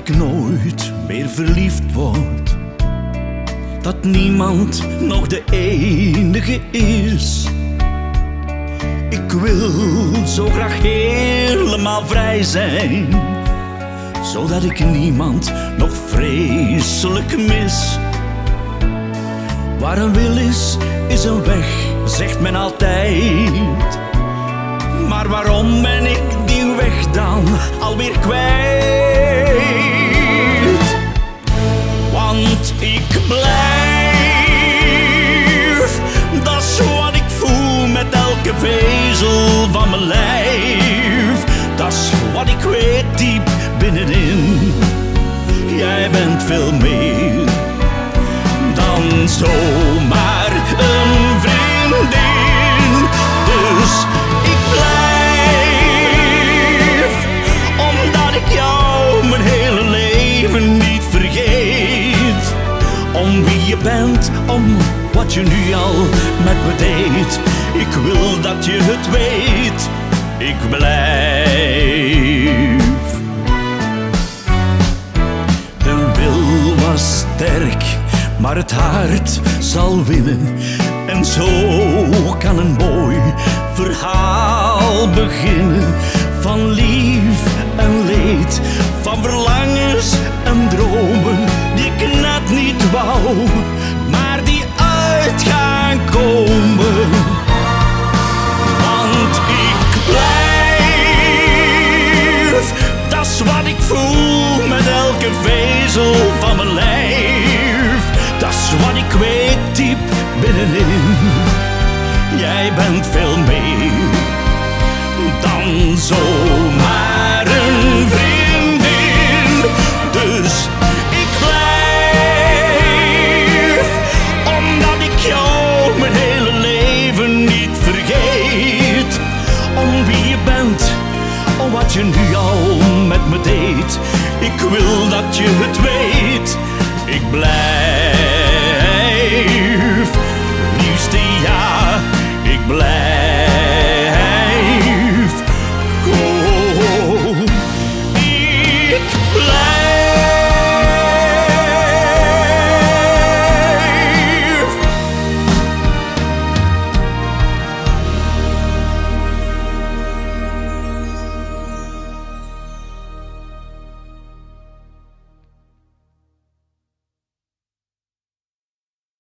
ik nooit meer verliefd word, dat niemand nog de enige is. Ik wil zo graag helemaal vrij zijn, zodat ik niemand nog vreselijk mis. Waar een wil is, is een weg, zegt men altijd. Maar waarom ben ik die weg dan alweer kwijt? Want ik blijf, dat is wat ik voel met elke vezel van mijn lijf. Dat is wat ik weet diep binnenin. Jij bent veel meer dan zomaar een vriendin. Dus ik blijf, omdat ik jou mijn hele leven niet vergeet. Om wie je bent, om wat je nu al met me deed. Ik wil dat je het weet, ik blijf. De wil was sterk, maar het hart zal winnen. En zo kan een mooi verhaal beginnen. Van lief en leed, van verlangens en dromen die ik net niet wou, maar die uit gaan komen. Want ik blijf, dat is wat ik voel met elke vezel van mijn lijf. Dat is wat ik weet diep binnenin. Jij bent veel meer dan zomaar een vriendin. Dus ik blijf, omdat ik jou mijn hele leven niet vergeet. Om wie je bent, om wat je nu al met me deed. Ik wil dat je het weet, ik blijf.